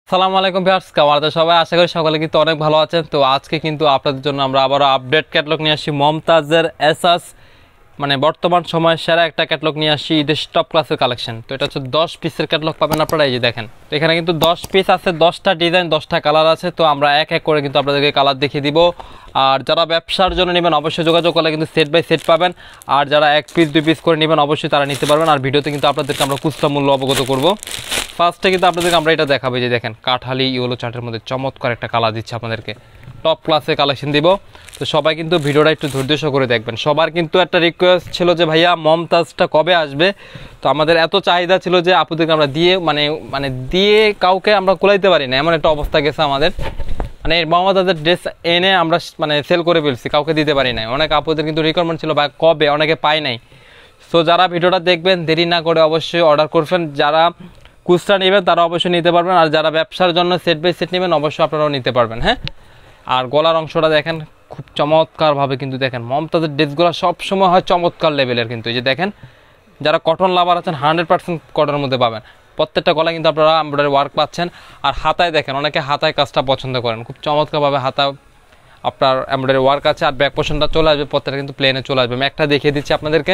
আসসালামু আলাইকুম ভিউয়ার্স, কেমন আছেন সবাই? আশা করি সকলে কিন্তু অনেক ভালো আছেন। তো আজকে কিন্তু আপনাদের জন্য আমরা আবারও আপডেট ক্যাটালগ নিয়ে আসছি। মমতাজের এসাস মানে বর্তমান সময়ের সেরা একটা ক্যাটালগ নিয়ে আসছি, ঈদের টপ ক্লাসের কালেকশন। তো এটা হচ্ছে 10 পিসের ক্যাটালগ পাবেন আপনারা। এই যে দেখেন, তো এখানে কিন্তু 10 পিস আছে, 10টা ডিজাইন, 10টা কালার আছে। তো আমরা এক এক করে কিন্তু আপনাদেরকে কালার দেখিয়ে দিব। আর যারা ব্যবসার জন্য নেবেন অবশ্যই যোগাযোগ করলে কিন্তু সেট বাই সেট পাবেন। আর যারা এক পিস 2 পিস করে নেবেন অবশ্যই তারা নিতে পারবেন। আর ভিডিওতে কিন্তু আপনাদেরকে আমরা খুচরা মূল্য অবগত করব। ফার্স্টে কিন্তু আপনাদেরকে আমরা এটা দেখাবো, যে দেখেন কাঠালি ইয়েলো চার্টের মধ্যে চমৎকার একটা কালার দিচ্ছে আপনাদেরকে, টপ ক্লাসে কালেকশন দিব। তো সবাই কিন্তু ভিডিওটা একটু ধৈর্য করে দেখবেন। সবার কিন্তু একটা রিকোয়েস্ট ছিল যে ভাইয়া মমতাজটা কবে আসবে। তো আমাদের এত চাহিদা ছিল যে আপুদেরকে আমরা দিয়ে কাউকে আমরা কুলাইতে পারি না, এমন একটা অবস্থা গেছে আমাদের। মানে মমতাজের ড্রেস এনে আমরা সেল করে ফেলছি, কাউকে দিতে পারি নাই। অনেক আপুদের কিন্তু রিকোয়ারমেন্ট ছিল বা কবে, অনেকে পাই নাই। সো যারা ভিডিওটা দেখবেন দেরি না করে অবশ্যই অর্ডার করবেন। যারা খুচরা নেবেন তারা অবশ্যই নিতে পারবেন। আর যারা ব্যবসার জন্য সেট বাই সেট নেবেন অবশ্যই আপনারাও নিতে পারবেন। হ্যাঁ, আর গলার অংশটা দেখেন খুব চমৎকারভাবে কিন্তু দেখেন মমতাজের ড্রেসগুলো সবসময় হয় চমৎকার লেভেলের। কিন্তু এই যে দেখেন, যারা কটন লাভার আছেন 100% কটনের মধ্যে পাবেন। প্রত্যেকটা গলায় কিন্তু আপনারা এমব্রয়ডারি ওয়ার্ক পাচ্ছেন। আর হাতায় দেখেন, অনেকে হাতায় কাজটা পছন্দ করেন, খুব চমৎকারভাবে হাতা আপনার এমব্রয়ডারি ওয়ার্ক আছে। আর ব্যাক পোর্শনটা চলে আসবে, প্রত্যেকটা কিন্তু প্লেনে চলে আসবে। আমি একটা দেখিয়ে দিচ্ছি আপনাদেরকে,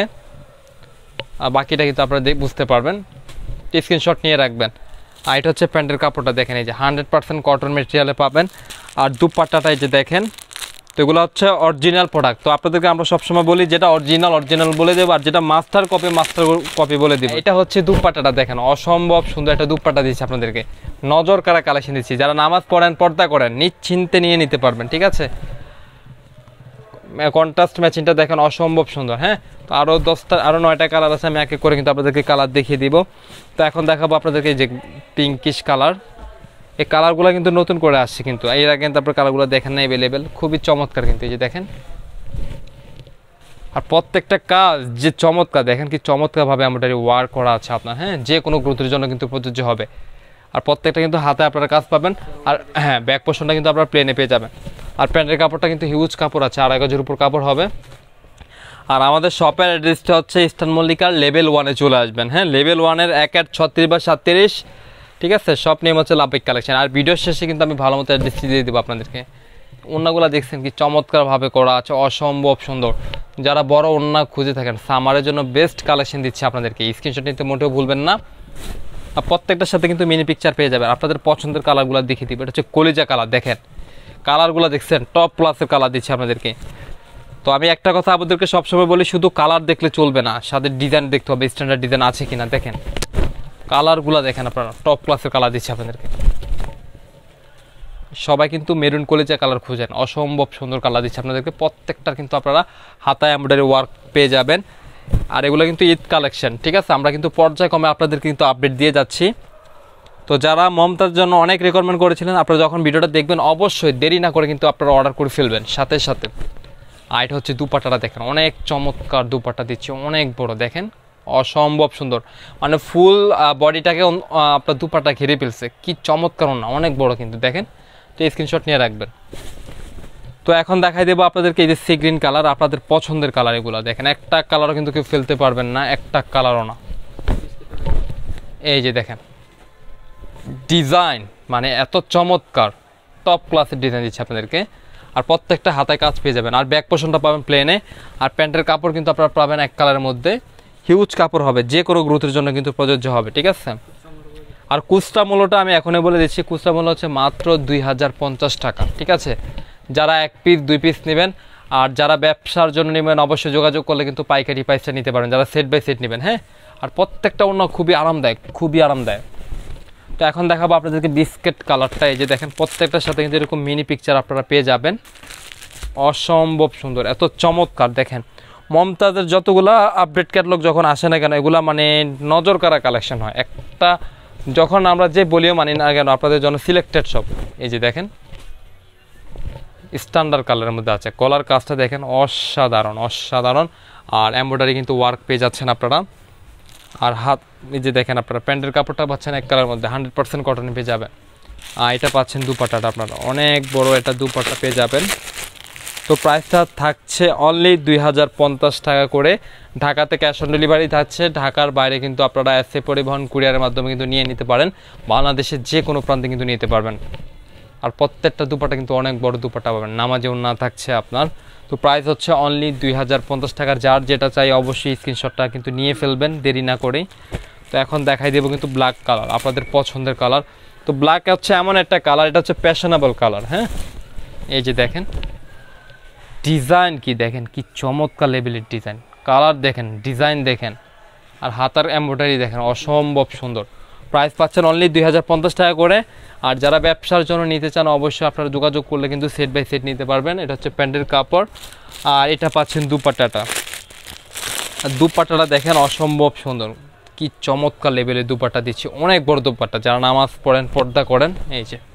আর বাকিটা কিন্তু আপনারা বুঝতে পারবেন। স্ক্রিনশট নিয়ে রাখবেন। আর এটা হচ্ছে প্যান্টের কাপড়টা দেখেন, এই যে 100% কটন মেটেরিয়ালে পাবেন। আর দুপাট্টাটা এই যে দেখেন, তো এগুলো হচ্ছে অরিজিনাল প্রোডাক্ট। তো আপনাদেরকে আমরা সবসময় বলি যেটা অরিজিনাল বলে দেবো, আর যেটা মাস্টার কপি বলে দেবো। এটা হচ্ছে দুপাট্টাটা দেখেন, অসম্ভব সুন্দর একটা দুপাট্টা দিচ্ছি আপনাদেরকে, নজর কাড়া কালেকশন দিচ্ছি। যারা নামাজ পড়েন, পর্দা করেন, নিশ্চিন্তে নিয়ে নিতে পারবেন। ঠিক আছে, কন্ট্রাস্ট ম্যাচিংটা দেখেন অসম্ভব সুন্দর। হ্যাঁ, তো আরও 9টা কালার আছে, আমি এক এক করে কিন্তু আপনাদেরকে কালার দেখিয়ে দিব। তো এখন দেখাবো আপনাদেরকে যে পিঙ্কিশ কালার, এই কালারগুলো কিন্তু নতুন করে আসছে, কিন্তু এর আগে কিন্তু আপনার কালারগুলো দেখেন না অ্যাভেলেবেল, খুবই চমৎকার কিন্তু। এই যে দেখেন, আর প্রত্যেকটা কাজ যে চমৎকার, দেখেন কি চমৎকারভাবে এমব্রয়ডারি ওয়ার্ক করা আছে আপনার। হ্যাঁ, যে কোনো গ্রুপের জন্য কিন্তু প্রযোজ্য হবে। আর প্রত্যেকটা কিন্তু হাতে আপনারা কাজ পাবেন। আর হ্যাঁ, ব্যাক পোর্শনটা কিন্তু আপনারা প্লেনে পেয়ে যাবেন। আর প্যান্টের কাপড়টা কিন্তু হিউজ কাপড় আছে, 2.5 গজের উপর কাপড় হবে। আর আমাদের শপের অ্যাড্রেসটা হচ্ছে ইস্টার্ন মল্লিকার লেভেল 1-এ চলে আসবেন। হ্যাঁ, লেভেল 1-এর 1-36/37। ঠিক আছে, শপ নেম হচ্ছে লাভবিক কালেকশন। আর ভিডিওর শেষে কিন্তু আমি ভালো মতো অ্যাড্রেসটি দিয়ে দেবো আপনাদেরকে। ওড়নাগুলো দেখছেন কি চমৎকারভাবে করা আছে, অসম্ভব সুন্দর। যারা বড় ওড়না খুঁজে থাকেন, সামারের জন্য বেস্ট কালেকশন দিচ্ছে আপনাদেরকে। স্ক্রিনশট নিতে মোটেও ভুলবেন না। আর প্রত্যেকটার সাথে কিন্তু মিনি পিকচার পেয়ে যাবেন। আপনাদের পছন্দের কালারগুলো দেখিয়ে দিব। এটা হচ্ছে কলিজা কালার, দেখেন কালারগুলো দেখছেন, টপ ক্লাসের কালার দিচ্ছে আপনাদেরকে। তো আমি একটা কথা আপনাদেরকে সবসময় বলি, শুধু কালার দেখলে চলবে না, সাথে ডিজাইন দেখতে হবে, স্ট্যান্ডার্ড ডিজাইন আছে কিনা। দেখেন কালারগুলো দেখেন, আপনারা টপ ক্লাসের কালার দিচ্ছে আপনাদেরকে। সবাই কিন্তু মেরুন কলিজা কালার খুঁজেন, অসম্ভব সুন্দর কালার দিচ্ছে আপনাদেরকে। প্রত্যেকটার কিন্তু আপনারা হাতায় এমব্রয়ডারি ওয়ার্ক পেয়ে যাবেন। আর এগুলো কিন্তু ঈদ কালেকশন। ঠিক আছে, আমরা কিন্তু পর্যায়ক্রমে আপনাদেরকে কিন্তু আপডেট দিয়ে যাচ্ছি। তো যারা মমতার জন্য অনেক রিকোয়ারমেন্ট করেছিলেন, আপনারা যখন ভিডিওটা দেখবেন অবশ্যই দেরি না করে কিন্তু আপনারা অর্ডার করে ফেলবেন সাথে সাথে। আর এটা হচ্ছে দুপাট্টাটা দেখেন, অনেক চমৎকার দুপাট্টা দিচ্ছে, অনেক বড়, দেখেন অসম্ভব সুন্দর। মানে ফুল বডিটাকে আপনার দুপাট্টা ঘিরে ফেলছে, কি চমৎকার না, অনেক বড় কিন্তু দেখেন। তো স্ক্রিনশট নিয়ে রাখবেন। তো এখন দেখাই দেবো আপনাদেরকে এই যে সি গ্রিন কালার, আপনাদের পছন্দের কালার। এগুলো দেখেন, একটা কালারও কিন্তু কেউ ফেলতে পারবেন না, একটা কালারও না। এই যে দেখেন ডিজাইন, মানে এত চমৎকার, টপ ক্লাসের ডিজাইন দিচ্ছে আপনাদেরকে। আর প্রত্যেকটা হাতায় কাজ পেয়ে যাবেন। আর ব্যাক পোর্শনটা পাবেন প্লেনে। আর প্যান্টের কাপড় কিন্তু আপনারা পাবেন এক কালারের মধ্যে, হিউজ কাপড় হবে, যে কোনো গ্রুপের জন্য কিন্তু প্রযোজ্য হবে। ঠিক আছে, আর খুচরা মূল্যটা আমি এখনই বলে দিচ্ছি, খুচরা মূল্য হচ্ছে মাত্র 2050 টাকা। ঠিক আছে, যারা 1 পিস 2 পিস নেবেন আর যারা ব্যবসার জন্য নেবেন অবশ্যই যোগাযোগ করলে কিন্তু পাইকারি প্রাইসটা নিতে পারেন, যারা সেট বাই সেট নেবেন। হ্যাঁ, আর প্রত্যেকটা অন্য খুবই আরামদায়ক, খুবই আরামদায়ক। তো এখন দেখাবো আপনাদেরকে বিস্কেট কালারটা। এই যে দেখেন, প্রত্যেকটার সাথে কিন্তু এরকম মিনি পিকচার আপনারা পেয়ে যাবেন, অসম্ভব সুন্দর, এত চমৎকার। দেখেন মমতাজের যতগুলা আপডেট ক্যাটালগ যখন আসে না কেন, এগুলা মানে নজর কাড়া কালেকশন হয় একটা, যখন আমরা যে বলিও মানি না কেন আপনাদের জন্য সিলেক্টেড সব। এই যে দেখেন স্ট্যান্ডার্ড কালারের মধ্যে আছে, কলার কাজটা দেখেন অসাধারণ অসাধারণ। আর এমব্রয়ডারি কিন্তু ওয়ার্ক পেয়ে যাচ্ছেন আপনারা। আর হাত, এই যে দেখেন আপনারা প্যান্টের কাপড়টা পাচ্ছেন এক কালারের মধ্যে, 100% কটন পেয়ে যাবেন। আর এটা পাচ্ছেন দুপাট্টাটা আপনারা, অনেক বড় এটা দুপাট্টা পেয়ে যাবেন। তো প্রাইসটা থাকছে অনলি 2050 টাকা করে। ঢাকাতে ক্যাশ অন ডেলিভারি থাকছে, ঢাকার বাইরে কিন্তু আপনারা এসএ পরিবহন কুরিয়ারের মাধ্যমে কিন্তু নিয়ে নিতে পারেন, বাংলাদেশের যে কোনো প্রান্তে কিন্তু নিতে পারবেন। আর প্রত্যেকটা দুপাটা কিন্তু অনেক বড় দুপাটা পাবেন, নামাজে ওড়না থাকছে আপনার। তো প্রাইস হচ্ছে অনলি 2050 টাকার। যার যেটা চাই অবশ্যই স্ক্রিনশটটা কিন্তু নিয়ে ফেলবেন দেরি না করেই। তো এখন দেখাই দেবো কিন্তু ব্ল্যাক কালার, আপনাদের পছন্দের কালার। তো ব্ল্যাক হচ্ছে এমন একটা কালার, এটা হচ্ছে ফ্যাশনেবল কালার। হ্যাঁ, এই যে দেখেন ডিজাইন, কি দেখেন কি চমৎকার লেভেলের ডিজাইন, কালার দেখেন, ডিজাইন দেখেন, আর হাতার এমব্রয়ডারি দেখেন, অসম্ভব সুন্দর। প্রাইস পাচ্ছেন অনলি 2050 টাকা করে। আর যারা ব্যবসার জন্য নিতে চান অবশ্যই আপনারা যোগাযোগ করলে কিন্তু সেট বাই সেট নিতে পারবেন। এটা হচ্ছে প্যান্টের কাপড়, আর এটা পাচ্ছেন দুপাট্টাটা। আর দুপাট্টাটা দেখেন অসম্ভব সুন্দর, কি চমৎকার লেভেলের দুপাট্টা দিচ্ছি, অনেক বড় দুপাট্টা, যারা নামাজ পড়েন পর্দা করেন। এই যে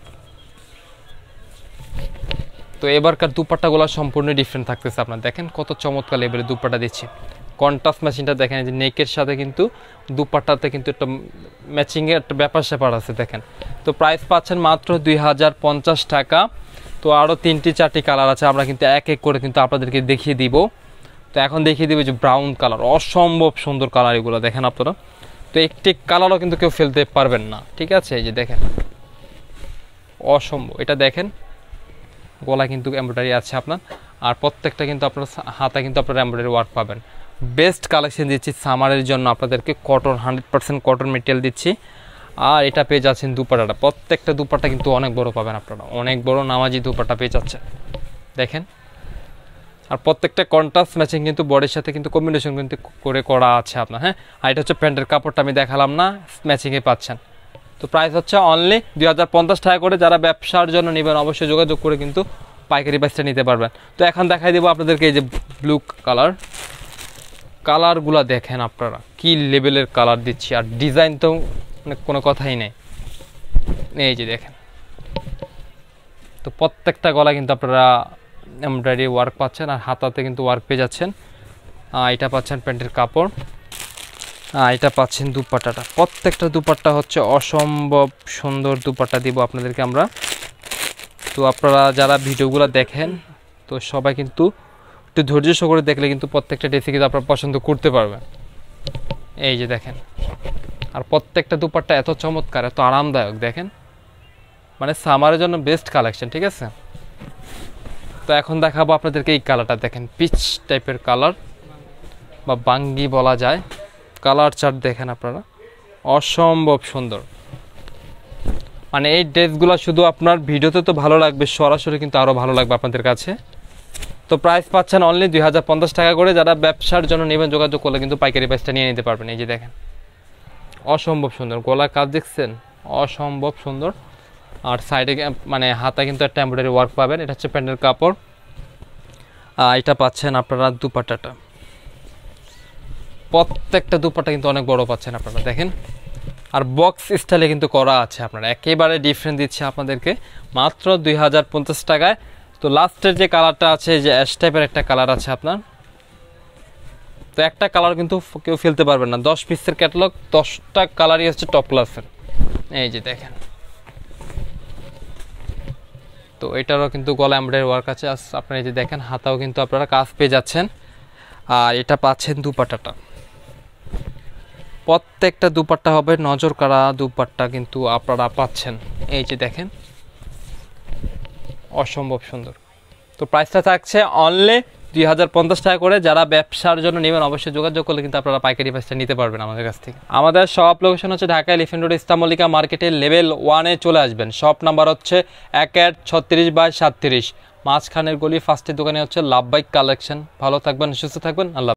তো এবারকার দুপাট্টাগুলো সম্পূর্ণ ডিফারেন্ট থাকতেছে আপনার, দেখেন কত চমৎকার লেভেলের দুপাট্টা দিচ্ছি। কন্ট্রাস্ট মেশিনটা দেখেন, যে নেকের সাথে কিন্তু দুপাট্টাতে কিন্তু একটা ম্যাচিংয়ের একটা ব্যাপার স্যাপার আছে দেখেন। তো প্রাইস পাচ্ছেন মাত্র 2050 টাকা। তো আরও 3-4টি কালার আছে, আমরা কিন্তু এক এক করে কিন্তু আপনাদেরকে দেখিয়ে দিব। তো এখন দেখিয়ে দিব যে ব্রাউন কালার, অসম্ভব সুন্দর কালার এগুলো দেখেন আপনারা। তো একটি কালারও কিন্তু কেউ ফেলতে পারবেন না, ঠিক আছে। এই যে দেখেন অসম্ভব, এটা দেখেন গলা কিন্তু এমব্রয়ডারি আছে আপনার, আর প্রত্যেকটা কিন্তু আপনার হাতে কিন্তু আপনারা এমব্রয়ডারি ওয়ার্ক পাবেন। বেস্ট কালেকশন দিচ্ছি সামারের জন্য আপনাদেরকে, কটন 100% কটন মেটেরিয়াল দিচ্ছি। আর এটা পেয়ে যাচ্ছেন দুপাট্টাটা, প্রত্যেকটা দুপাট্টা কিন্তু অনেক বড় পাবেন আপনারা, অনেক বড় নামাজি দুপাট্টা পেয়ে যাচ্ছেন দেখেন। আর প্রত্যেকটা কন্ট্রাস্ট ম্যাচিং কিন্তু বডির সাথে কিন্তু কম্বিনেশন কিন্তু করে করা আছে আপনার। হ্যাঁ, আর এটা হচ্ছে প্যান্টের কাপড়টা আমি দেখালাম না, ম্যাচিংয়ে পাচ্ছেন। তো প্রাইস হচ্ছে অনলি 2050 টাকা করে। যারা ব্যবসার জন্য নেবেন অবশ্যই যোগাযোগ করে কিন্তু পাইকারি প্রাইসটা নিতে পারবেন। তো এখন দেখাই দেবো আপনাদেরকে এই যে ব্লু কালার, কালারগুলো দেখেন আপনারা কি লেভেলের কালার দিচ্ছি, আর ডিজাইন তো মানে কোনো কথাই নেই। এই যে দেখেন, তো প্রত্যেকটা গলা কিন্তু আপনারা এমব্রয়ডারি ওয়ার্ক পাচ্ছেন, আর হাতাতে কিন্তু ওয়ার্ক পেয়ে যাচ্ছেন। এটা পাচ্ছেন প্যান্টের কাপড়, এটা পাচ্ছেন দুপাট্টাটা। প্রত্যেকটা দুপাট্টা হচ্ছে অসম্ভব সুন্দর দুপাট্টা দিব আপনাদেরকে আমরা। তো আপনারা যারা ভিডিওগুলো দেখেন তো সবাই কিন্তু একটু ধৈর্য সহকারে দেখলে কিন্তু প্রত্যেকটা ড্রেসে কিন্তু আপনারা পছন্দ করতে পারবেন। এই যে দেখেন, আর প্রত্যেকটা দুপাট্টা এত চমৎকার, এত আরামদায়ক দেখেন, মানে সামারের জন্য বেস্ট কালেকশন, ঠিক আছে। তো এখন দেখাবো আপনাদেরকে এই কালারটা দেখেন, পিচ টাইপের কালার বা বাঙ্গি বলা যায়। কালার চার্ট দেখেন আপনারা, অসম্ভব সুন্দর। মানে এই ড্রেসগুলো শুধু আপনার ভিডিওতে তো ভালো লাগবে, সরাসরি কিন্তু আরও ভালো লাগবে আপনাদের কাছে। তো প্রাইস পাচ্ছেন অনলি 2050 টাকা করে। যারা ব্যবসার জন্য নেবেন যোগাযোগ করলে কিন্তু পাইকারি প্রাইসটা নিয়ে নিতে পারবেন। এই যে দেখেন অসম্ভব সুন্দর, গলার কাজ দেখছেন অসম্ভব সুন্দর। আর সাইডে মানে হাতে কিন্তু একটা এমব্রয়ডারি ওয়ার্ক পাবেন। এটা হচ্ছে প্যান্টের কাপড়, এটা পাচ্ছেন আপনারা দুপাট্টাটা। প্রত্যেকটা দুপাট্টা কিন্তু অনেক বড় পাচ্ছেন আপনারা দেখেন, আর বক্স স্টাইলে কিন্তু করা আছে আপনারা, একেবারে ডিফারেন্ট দিচ্ছে আপনাদেরকে মাত্র 2050 টাকায়। তো লাস্টের যে কালারটা আছে, যে অ্যাশ টাইপের একটা কালার আছে আপনার, তো একটা কালার কিন্তু কেউ ফেলতে পারবেন না। 10 পিসের ক্যাটালগ, 10টা কালারই হচ্ছে টপ ক্লাসের। এই যে দেখেন, তো এটারও কিন্তু গলা এমব্রয়ডারি ওয়ার্ক আছে। আপনারা এই যে দেখেন হাতাও কিন্তু আপনারা কাজ পেয়ে যাচ্ছেন। আর এটা পাচ্ছেন দুপাট্টাটা, প্রত্যেকটা দুপাট্টা হবে নজর কাড়া দুপাট্টা কিন্তু আপনারা পাচ্ছেন। এই যে দেখেন অসম্ভব সুন্দর। তো প্রাইসটা থাকছে অনলি 2050 টাকা করে। যারা ব্যবসার জন্য নেবেন অবশ্যই যোগাযোগ করলে কিন্তু আপনারা পাইকারি প্রাইসটা নিতে পারবেন আমাদের কাছ থেকে। আমাদের শপ লোকেশন হচ্ছে ঢাকা এলিফ্যান্ট রোড ইস্তাম মল্লিকা মার্কেটের লেভেল 1-এ চলে আসবেন। শপ নাম্বার হচ্ছে 1-36/37, মাঝখানের গলি, ফার্স্টের দোকানে হচ্ছে লাভবাইক কালেকশন। ভালো থাকবেন, সুস্থ থাকবেন, আল্লাহ।